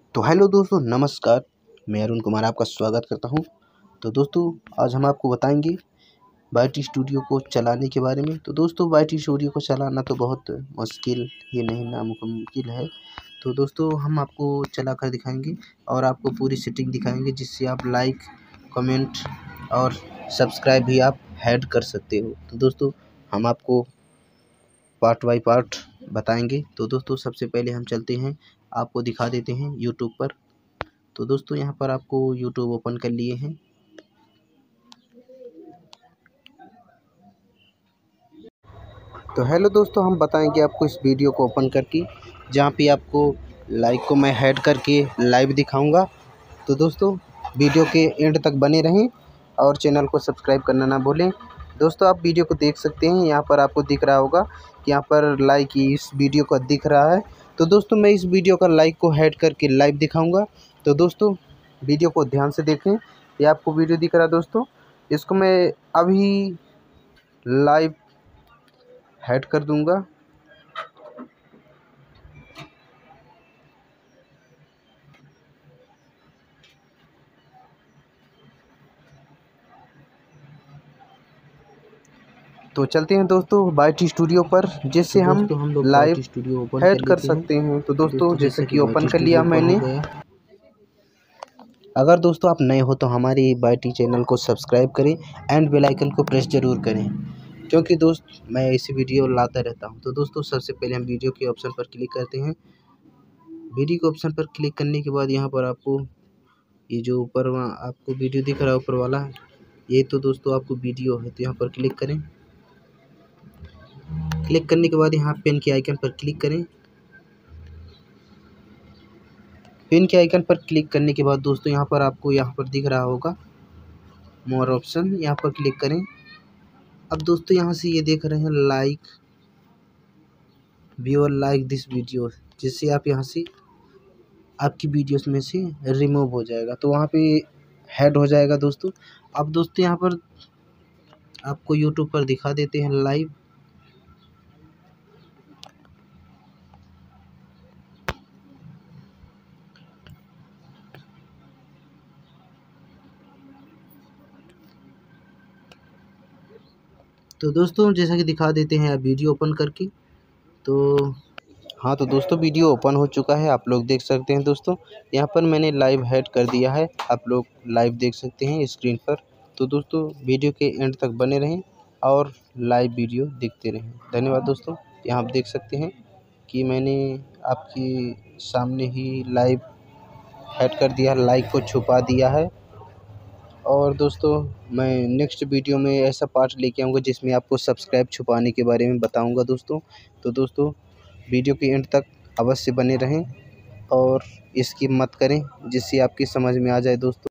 तो हेलो दोस्तों, नमस्कार। मैं अरुण कुमार आपका स्वागत करता हूं। तो दोस्तों, आज हम आपको बताएंगे वाईटी स्टूडियो को चलाने के बारे में। तो दोस्तों, वाईटी स्टूडियो को चलाना तो बहुत मुश्किल ही नहीं, नामुमकिन है। तो दोस्तों, हम आपको चला कर दिखाएंगे और आपको पूरी सेटिंग दिखाएंगे, जिससे आप लाइक, कमेंट और सब्सक्राइब भी आप ऐड कर सकते हो। तो दोस्तों, हम आपको पार्ट बाय पार्ट बताएंगे। तो दोस्तों, सबसे पहले हम चलते हैं, आपको दिखा देते हैं यूट्यूब पर। तो दोस्तों, यहाँ पर आपको यूट्यूब ओपन कर लिए हैं। तो हेलो दोस्तों, हम बताएंगे आपको इस वीडियो को ओपन करके, जहाँ पे आपको लाइक को मैं ऐड करके लाइव दिखाऊंगा। तो दोस्तों, वीडियो के एंड तक बने रहें और चैनल को सब्सक्राइब करना ना भूलें। दोस्तों, आप वीडियो को देख सकते हैं, यहाँ पर आपको दिख रहा होगा कि यहाँ पर लाइक इस वीडियो का दिख रहा है। तो दोस्तों, मैं इस वीडियो का लाइक को ऐड करके लाइव दिखाऊंगा। तो दोस्तों, वीडियो को ध्यान से देखें। ये आपको वीडियो दिख रहा है दोस्तों, इसको मैं अभी लाइव ऐड कर दूंगा। तो चलते हैं दोस्तों वाईटी स्टूडियो पर, जिससे हम लाइव ऐड कर सकते हैं। तो दोस्तों, जैसे कि ओपन कर लिया मैंने। अगर दोस्तों आप नए हो तो हमारी वाईटी चैनल को सब्सक्राइब करें एंड बेल आइकन को प्रेस जरूर करें, क्योंकि दोस्त मैं ऐसी वीडियो लाता रहता हूं। तो दोस्तों, सबसे पहले हम वीडियो के ऑप्शन पर क्लिक करते हैं। वीडियो के ऑप्शन पर क्लिक करने के बाद यहाँ पर आपको ये जो ऊपर आपको वीडियो दिख रहा है ऊपर वाला, ये तो दोस्तों आपको वीडियो है। तो यहाँ पर क्लिक करें। क्लिक करने के बाद यहाँ पेन के आइकन पर क्लिक करें। पेन के आइकन पर क्लिक करने के बाद दोस्तों, यहाँ पर आपको यहाँ पर दिख रहा होगा मोर ऑप्शन, यहाँ पर क्लिक करें। अब दोस्तों, यहाँ से ये देख रहे हैं like viewer like this video, जिससे आप यहाँ से आपकी वीडियोस में से रिमूव हो जाएगा, तो वहाँ पे हेड हो जाएगा दोस्तों। अब दोस्तों, यहाँ पर आपको यूट्यूब पर दिखा देते हैं लाइव। तो दोस्तों, जैसा कि दिखा देते हैं आप वीडियो ओपन करके। तो हाँ, तो दोस्तों वीडियो ओपन हो चुका है, आप लोग देख सकते हैं दोस्तों। यहाँ पर मैंने लाइव ऐड कर दिया है, आप लोग लाइव देख सकते हैं स्क्रीन पर। तो दोस्तों, वीडियो के एंड तक बने रहें और लाइव वीडियो देखते रहें। धन्यवाद दोस्तों। यहाँ आप देख सकते हैं कि मैंने आपकी सामने ही लाइव ऐड कर दिया, लाइक को छुपा दिया है। और दोस्तों, मैं नेक्स्ट वीडियो में ऐसा पार्ट लेके आऊँगा जिसमें आपको सब्सक्राइब छुपाने के बारे में बताऊँगा दोस्तों। तो दोस्तों, वीडियो के एंड तक अवश्य बने रहें और स्किप मत करें, जिससे आपकी समझ में आ जाए दोस्तों।